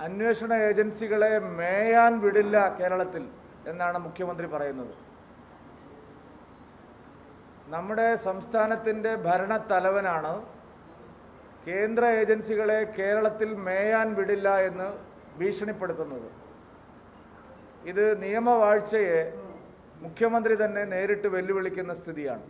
അന്വേഷണ ഏജൻസികളെ മേയാൻ വിടില്ല കേരളത്തിൽ എന്നാണ് മുഖ്യമന്ത്രി പറയുന്നത്. നമ്മുടെ സംസ്ഥാനത്തിൻ്റെ ഭരണത്തലവനാണ് കേന്ദ്ര ഏജൻസികളെ കേരളത്തിൽ മേയാൻ വിടില്ല എന്ന് ഭീഷണിപ്പെടുത്തുന്നത്. ഇത് നിയമവാഴ്ചയെ മുഖ്യമന്ത്രി തന്നെ നേരിട്ട് വെല്ലുവിളിക്കുന്ന സ്ഥിതിയാണ്.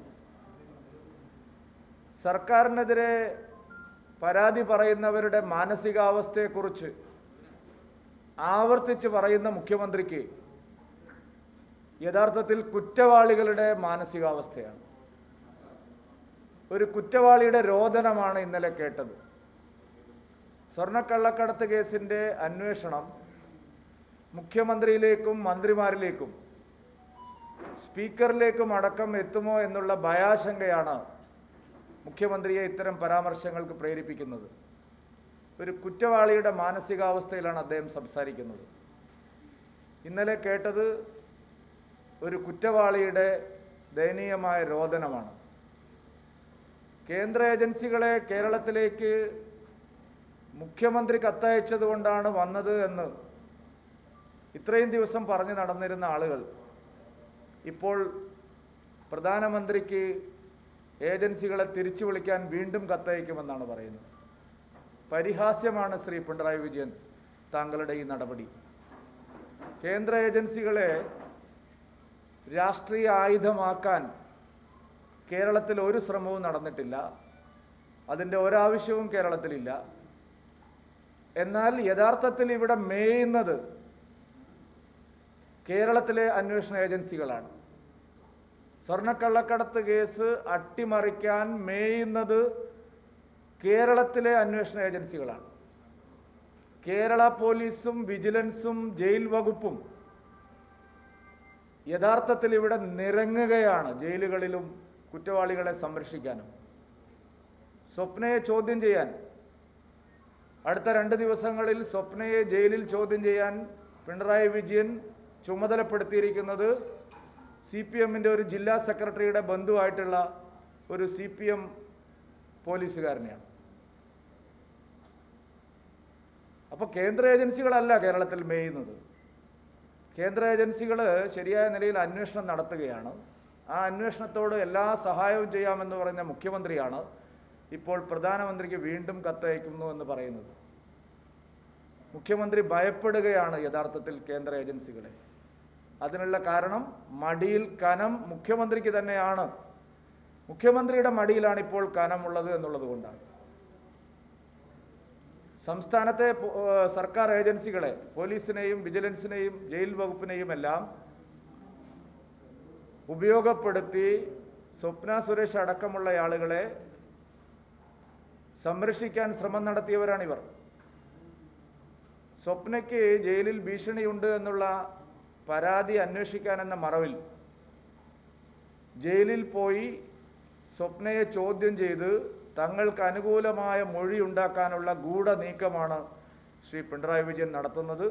സർക്കാരിനെതിരെ പരാതി പറയുന്നവരുടെ മാനസികാവസ്ഥയെക്കുറിച്ച് ആവർത്തിച്ച് പറയുന്ന മുഖ്യമന്ത്രിക്ക് യഥാർത്ഥത്തിൽ കുറ്റവാളികളുടെ മാനസികാവസ്ഥയാണ്. ഒരു കുറ്റവാളിയുടെ രോദനമാണ് ഇന്നലെ കേട്ടത്. സ്വർണ്ണക്കള്ളക്കടത്ത് കേസിൻ്റെ അന്വേഷണം മുഖ്യമന്ത്രിയിലേക്കും മന്ത്രിമാരിലേക്കും സ്പീക്കറിലേക്കും അടക്കം എത്തുമോ എന്നുള്ള ഭയാശങ്കയാണ് മുഖ്യമന്ത്രിയെ ഇത്തരം പരാമർശങ്ങൾക്ക് പ്രേരിപ്പിക്കുന്നത്. ഒരു കുറ്റവാളിയുടെ മാനസികാവസ്ഥയിലാണ് അദ്ദേഹം സംസാരിക്കുന്നത്. ഇന്നലെ കേട്ടത് ഒരു കുറ്റവാളിയുടെ ദയനീയമായ രോദനമാണ്. കേന്ദ്ര ഏജൻസികളെ കേരളത്തിലേക്ക് മുഖ്യമന്ത്രി കത്തയച്ചതുകൊണ്ടാണ് വന്നത് എന്ന് ഇത്രയും ദിവസം പറഞ്ഞു നടന്നിരുന്ന ആളുകൾ ഇപ്പോൾ പ്രധാനമന്ത്രിക്ക് ഏജൻസികളെ തിരിച്ചു വിളിക്കാൻ വീണ്ടും കത്തയക്കുമെന്നാണ് പറയുന്നത്. പരിഹാസ്യമാണ് ശ്രീ പിണറായി വിജയൻ താങ്കളുടെ ഈ നടപടി. കേന്ദ്ര ഏജൻസികളെ രാഷ്ട്രീയ ആയുധമാക്കാൻ കേരളത്തിൽ ഒരു ശ്രമവും നടന്നിട്ടില്ല. അതിൻ്റെ ഒരാവശ്യവും കേരളത്തിലില്ല. എന്നാൽ യഥാർത്ഥത്തിൽ ഇവിടെ മേയുന്നത് കേരളത്തിലെ അന്വേഷണ ഏജൻസികളാണ്. സ്വർണ്ണക്കള്ളക്കടത്ത് കേസ് അട്ടിമറിക്കാൻ മേയുന്നത് കേരളത്തിലെ അന്വേഷണ ഏജൻസികളാണ്. കേരള പോലീസും വിജിലൻസും ജയിൽ വകുപ്പും യഥാർത്ഥത്തിൽ ഇവിടെ നിരങ്ങുകയാണ് ജയിലുകളിലും കുറ്റവാളികളെ സംരക്ഷിക്കാനും. സ്വപ്നയെ ചോദ്യം ചെയ്യാൻ അടുത്ത 2 ദിവസങ്ങളിൽ സ്വപ്നയെ ജയിലിൽ ചോദ്യം ചെയ്യാൻ പിണറായി വിജയൻ ചുമതലപ്പെടുത്തിയിരിക്കുന്നത് CPMൻ്റെ ഒരു ജില്ലാ സെക്രട്ടറിയുടെ ബന്ധുവായിട്ടുള്ള ഒരു CPM പോലീസുകാരനെയാണ്. അപ്പോൾ കേന്ദ്ര ഏജൻസികളല്ല കേരളത്തിൽ മേയുന്നത്. കേന്ദ്ര ഏജൻസികൾ ശരിയായ നിലയിൽ അന്വേഷണം നടത്തുകയാണ്. ആ അന്വേഷണത്തോട് എല്ലാ സഹായവും ചെയ്യാമെന്ന് പറഞ്ഞ മുഖ്യമന്ത്രിയാണ് ഇപ്പോൾ പ്രധാനമന്ത്രിക്ക് വീണ്ടും കത്തയക്കുന്നു എന്ന് പറയുന്നത്. മുഖ്യമന്ത്രി ഭയപ്പെടുകയാണ് യഥാർത്ഥത്തിൽ കേന്ദ്ര ഏജൻസികളെ. അതിനുള്ള കാരണം മടിയിൽ കനം മുഖ്യമന്ത്രിക്ക് തന്നെയാണ്. മുഖ്യമന്ത്രിയുടെ മടിയിലാണ് ഇപ്പോൾ കനമുള്ളത് എന്നുള്ളത് കൊണ്ടാണ്. സംസ്ഥാനത്തെ സർക്കാർ ഏജൻസികളെ, പോലീസിനെയും വിജിലൻസിനെയും ജയിൽ വകുപ്പിനെയും എല്ലാം ഉപയോഗപ്പെടുത്തി സ്വപ്ന സുരേഷ് അടക്കമുള്ള ആളുകളെ സംരക്ഷിക്കാൻ ശ്രമം നടത്തിയവരാണിവർ. സ്വപ്നയ്ക്ക് ജയിലിൽ ഭീഷണിയുണ്ട് എന്നുള്ള പരാതി അന്വേഷിക്കാനെന്ന മറവിൽ ജയിലിൽ പോയി സ്വപ്നയെ ചോദ്യം ചെയ്ത് തങ്ങൾക്ക് അനുകൂലമായ മൊഴി ഉണ്ടാക്കാനുള്ള ഗൂഢനീക്കമാണ് ശ്രീ പിണറായി വിജയൻ നടത്തുന്നത്.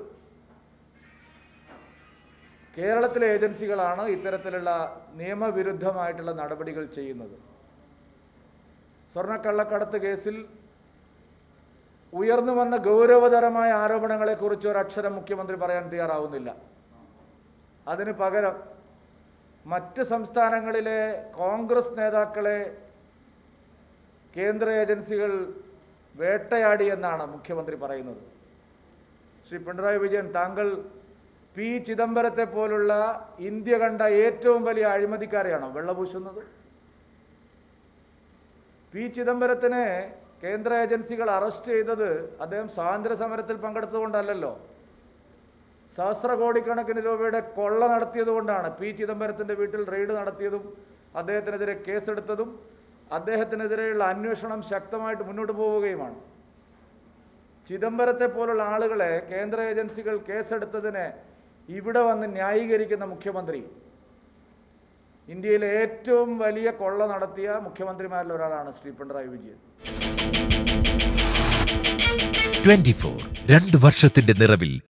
കേരളത്തിലെ ഏജൻസികളാണ് ഇത്തരത്തിലുള്ള നിയമവിരുദ്ധമായിട്ടുള്ള നടപടികൾ ചെയ്യുന്നത്. സ്വർണ്ണക്കള്ളക്കടത്ത് കേസിൽ ഉയർന്നു വന്ന ഗൗരവതരമായ ആരോപണങ്ങളെക്കുറിച്ച് ഒരക്ഷരം മുഖ്യമന്ത്രി പറയാൻ തയ്യാറാവുന്നില്ല. അതിന് പകരം മറ്റ് സംസ്ഥാനങ്ങളിലെ കോൺഗ്രസ് നേതാക്കളെ കേന്ദ്ര ഏജൻസികൾ വേട്ടയാടി എന്നാണ് മുഖ്യമന്ത്രി പറയുന്നത്. ശ്രീ പിണറായി വിജയൻ, താങ്കൾ പി ചിദംബരത്തെ പോലുള്ള ഇന്ത്യ കണ്ട ഏറ്റവും വലിയ അഴിമതിക്കാരെയാണോ വെള്ളപൂശുന്നത്? പി ചിദംബരത്തിനെ കേന്ദ്ര ഏജൻസികൾ അറസ്റ്റ് ചെയ്തത് അദ്ദേഹം സ്വാതന്ത്ര്യ സമരത്തിൽ പങ്കെടുത്തുകൊണ്ടല്ലല്ലോ. സഹസ്രകോടിക്കണക്കിന് രൂപയുടെ കൊള്ള നടത്തിയതുകൊണ്ടാണ് പി ചിദംബരത്തിൻ്റെ വീട്ടിൽ റെയ്ഡ് നടത്തിയതും അദ്ദേഹത്തിനെതിരെ കേസെടുത്തതും അദ്ദേഹത്തിനെതിരെയുള്ള അന്വേഷണം ശക്തമായിട്ട് മുന്നോട്ട് പോവുകയുമാണ്. ചിദംബരത്തെ പോലുള്ള ആളുകളെ കേന്ദ്ര ഏജൻസികൾ കേസെടുത്തതിനെ ഇവിടെ വന്ന് ന്യായീകരിക്കുന്ന മുഖ്യമന്ത്രി ഇന്ത്യയിലെ ഏറ്റവും വലിയ കൊള്ള നടത്തിയ മുഖ്യമന്ത്രിമാരിൽ ഒരാളാണ് ശ്രീ പിണറായി വിജയൻ. 24 2 വർഷത്തിന്റെ നിറവിൽ